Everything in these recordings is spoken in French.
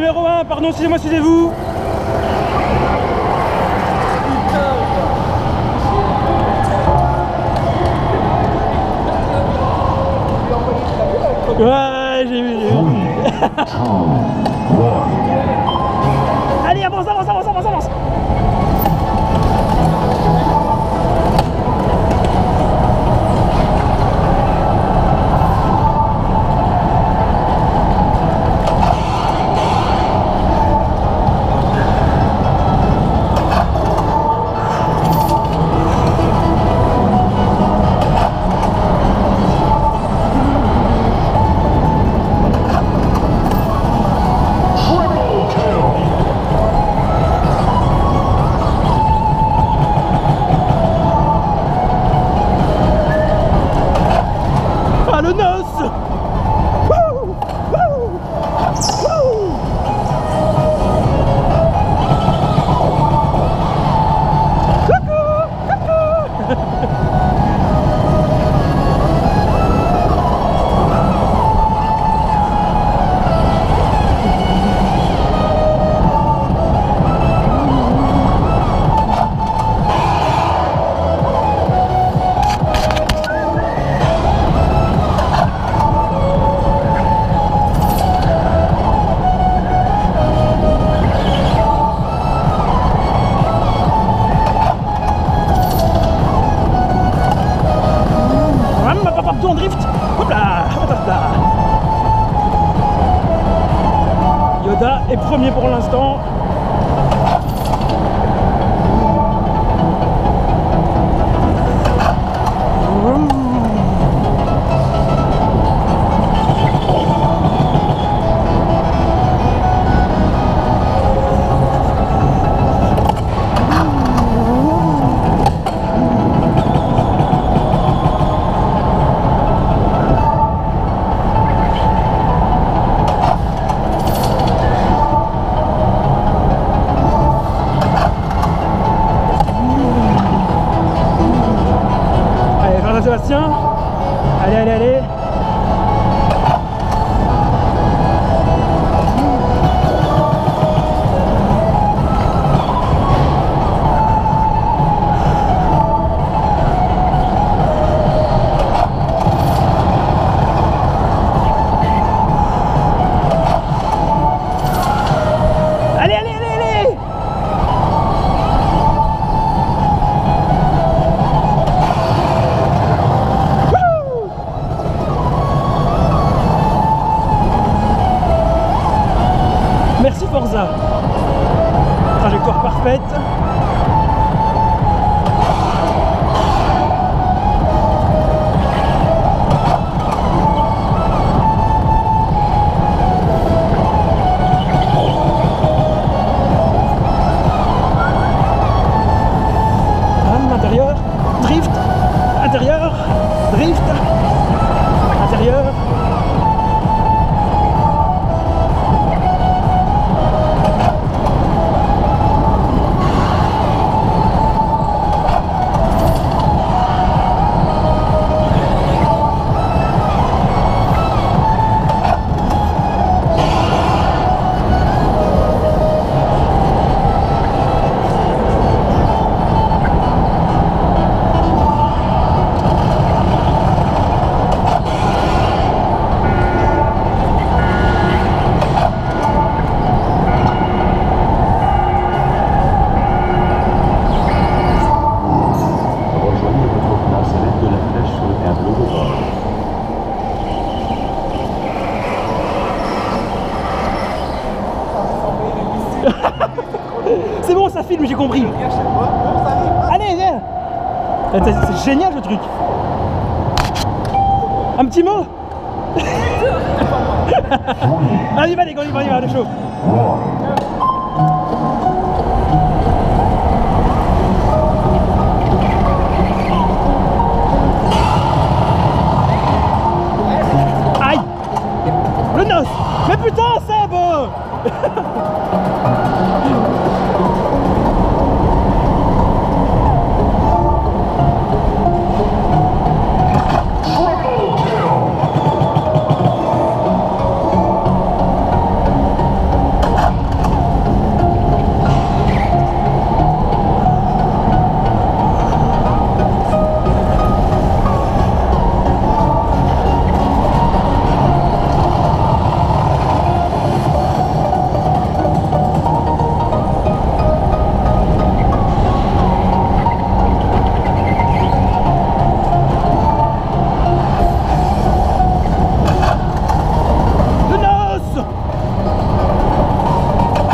numéro 1, pardon, excusez-moi, excusez-vous. Ouais, j'ai vu. Allez, avance, avance, avance, avance, avance. Le noce. Wouh, wouh, wouh. Coucou, coucou. En drift, hop là, hop là. Yoda est premier pour l'instant. Sébastien, allez, allez, allez. Allez, allez, allez, allez. Merci Forza. Trajectoire parfaite. Intérieur, drift, intérieur, drift, intérieur. C'est bon, ça filme, j'ai compris. Allez, viens. C'est génial ce truc. Un petit mot. Allez, allez, on y va, le show. Aïe. Le noce. Mais putain, Seb.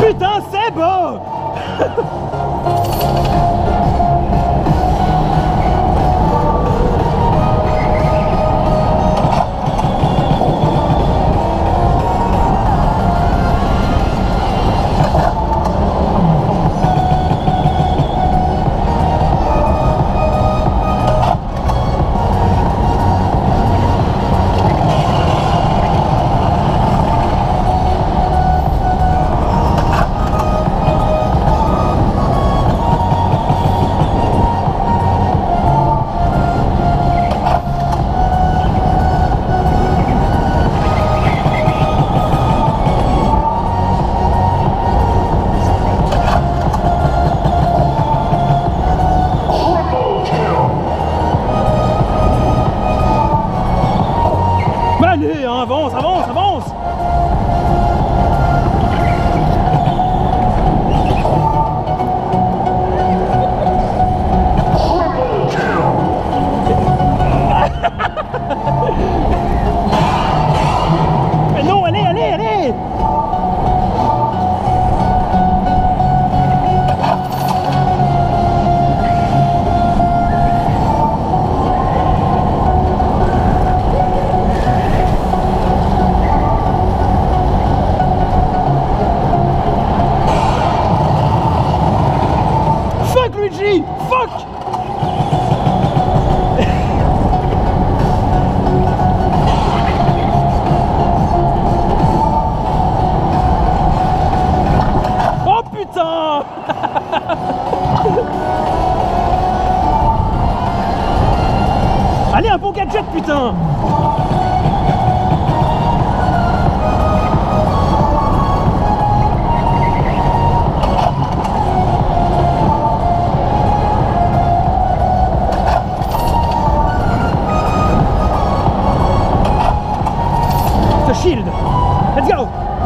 Putain, Seb! Allez, hein, avance, avance, avance. Mais non, allez, allez, allez. Luigi! Fuck! Oh putain! Allez, un bon gadget, putain! Shield. Let's go.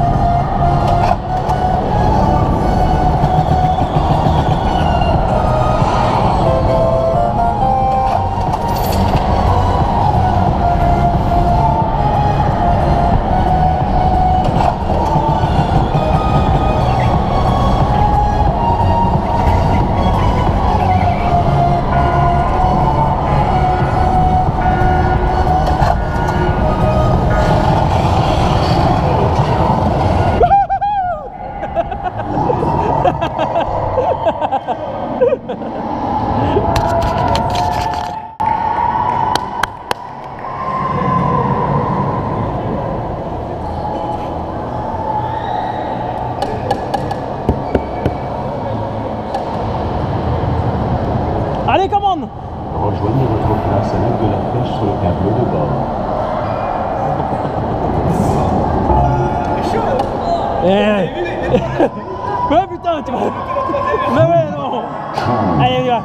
Allez, commande! Rejoignez votre place à l'aide de la flèche sur le tableau de bord. Ouais, putain, tu vas... Mais ouais, non! Allez, on y va!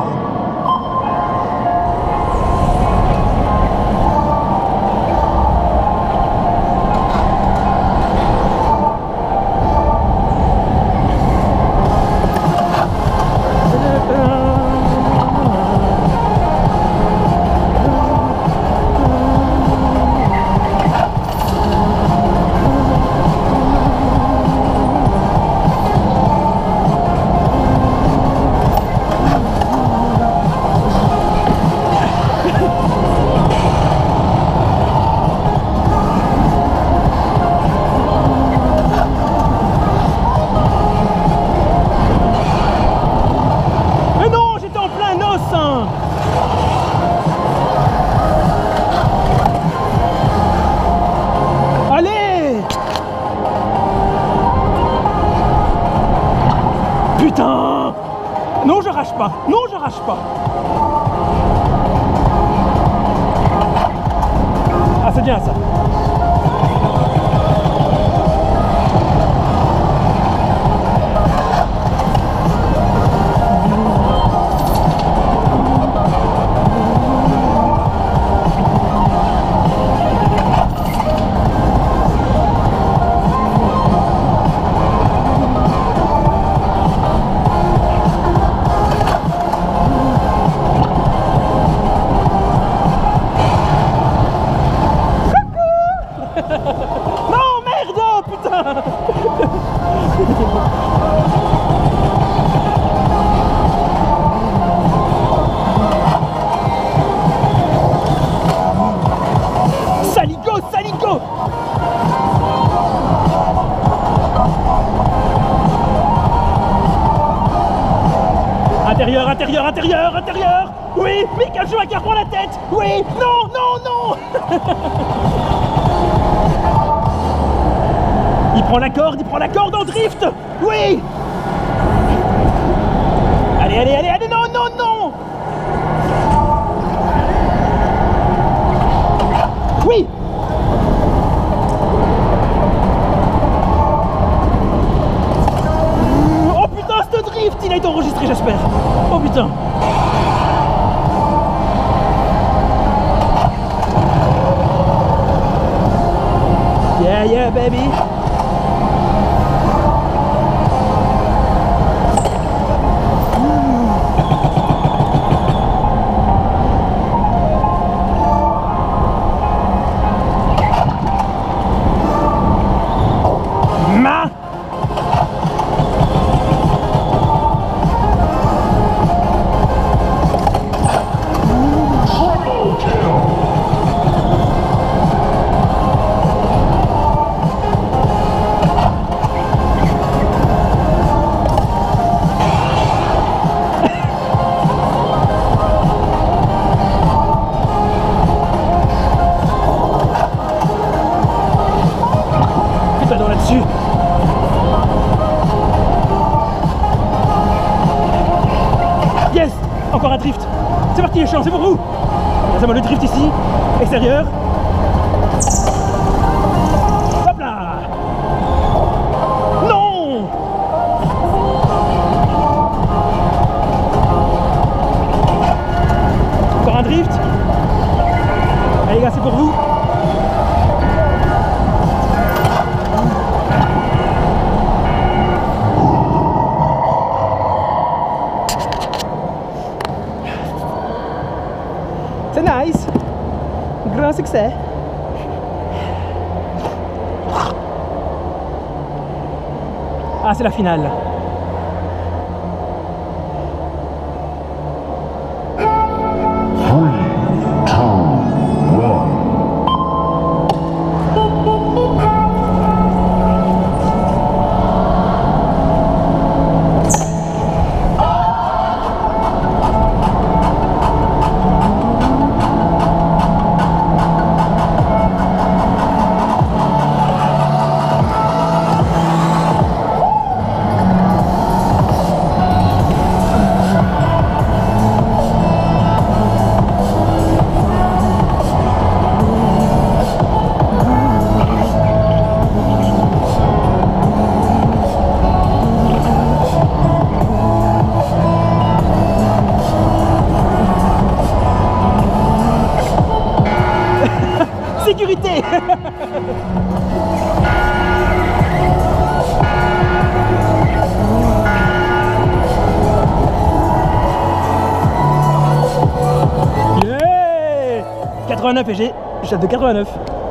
Putain! Non, je rage pas! Non, je rage pas! Ah, c'est bien ça! Saligo, Saligo. Intérieur, intérieur, intérieur, intérieur. Oui, Michael Schumacher prend la tête. Oui, non, non, non. Il prend la corde en drift. Oui. Allez, allez, allez, allez, non, non, non. Oui. Oh putain, ce drift, il a été enregistré, j'espère. Oh putain. Yeah, yeah, baby. Là-dessus. Yes. Encore un drift. C'est parti les chiens, c'est pour vous. C'est moi le drift ici. Extérieur. Hop là. Non. Encore un drift. Allez les gars, c'est pour vous. C'est nice, grand succès. Ah, c'est la finale. Sécurité. Yeah. 89 et j'ai de 89.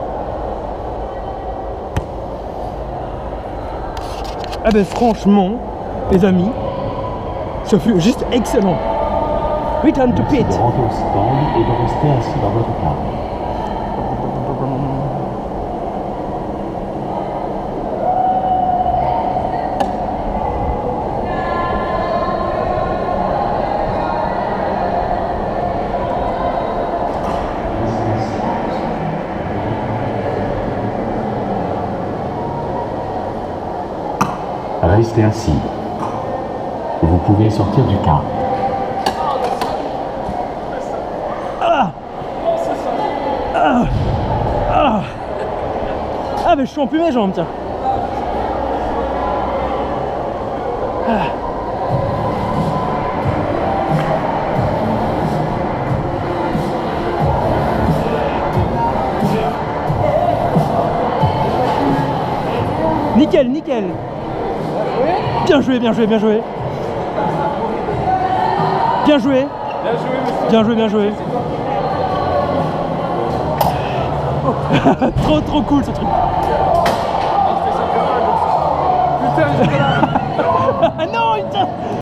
Ah ben franchement, les amis, ce fut juste excellent. Return to pit. De rentrer au stand et de rester assis dans votre car. Restez assis. Vous pouvez sortir du car. Ah ah ah ah mais je sens plus mes jambes, tiens. Ah. Nickel, nickel. Bien joué, bien joué, bien joué. Bien joué. Bien joué, bien joué. Trop cool ce truc. putain, Ah non, putain.